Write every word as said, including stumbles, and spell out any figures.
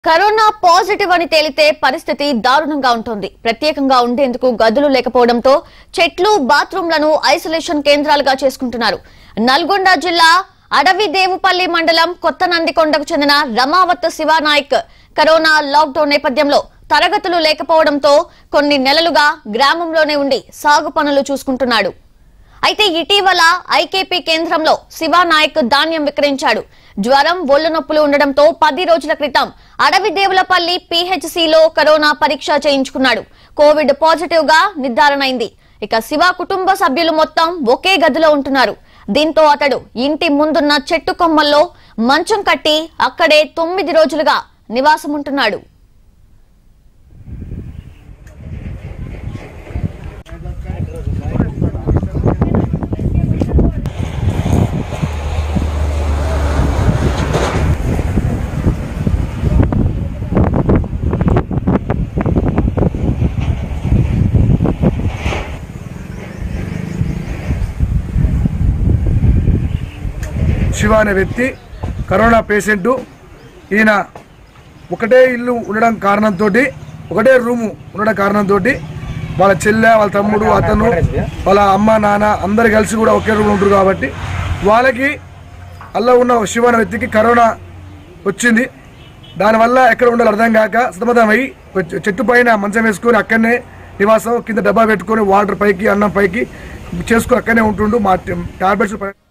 Corona positive అని తేలితే పరిస్థితి దారుణంగా ఉంటుంది. ప్రత్యేకంగా ఉండేందుకు గదులు లేకపోవడంతో చెట్లు, బాత్రూంలను ఐసోలేషన్ కేంద్రాలుగా చేసుకుంటున్నారు. నల్గొండ జిల్లా అడవిదేవుపల్లి మండలం కొత్త నందికొండకు చెందిన రమావత్ శివానాయక్ కరోనా లాక్డౌన్ నేపథ్యంలో తరగతులు లేకపోవడంతో కొన్ని నెలలుగా గ్రామంలోనే ఉండి సాగు పనులు చూసుకుంటున్నాడు. అయితే ఇటీవల ఐకేపీ కేంద్రంలో శివానాయక్ ధాన్యం విక్రయించాడు. జ్వరం, ఒళ్ళు నొప్పులు ఉండడంతో పది రోజుల క్రితం అడవిదేవులపల్లి పీహెచ్సీలో కరోనా పరీక్ష చేయించుకున్నాడు. కోవిడ్ పాజిటివ్ గా నిర్ధారణ అయింది. ఇక శివ కుటుంబ సభ్యులు మొత్తం ఒకే గదిలో ఉంటున్నారు. దీంతో అతడు ఇంటి ముందున్న చెట్టు కొమ్మల్లో మంచం కట్టి అక్కడే తొమ్మిది రోజులుగా నివాసం ఉంటున్నాడు. శివ అనే వ్యక్తి కరోనా పేషెంటు. ఈయన ఒకటే ఇల్లు ఉండడం కారణంతో, ఒకటే రూము ఉండడం కారణంతో వాళ్ళ చెల్లె, వాళ్ళ తమ్ముడు, అతను, వాళ్ళ అమ్మ, నాన్న అందరు కలిసి కూడా ఒకే రూమ్ ఉంటారు. కాబట్టి వాళ్ళకి అలా ఉన్న శివ అనే వ్యక్తికి కరోనా వచ్చింది. దానివల్ల ఎక్కడ ఉండాలో అర్థం కాక సతమతమై చెట్టు పైన మంచం వేసుకొని అక్కడనే నివాసం, కింద డబ్బా పెట్టుకొని వాటర్ పైకి, అన్నం పైకి చేసుకొని అక్కడనే ఉంటుండు. మా టాబ్లెట్స్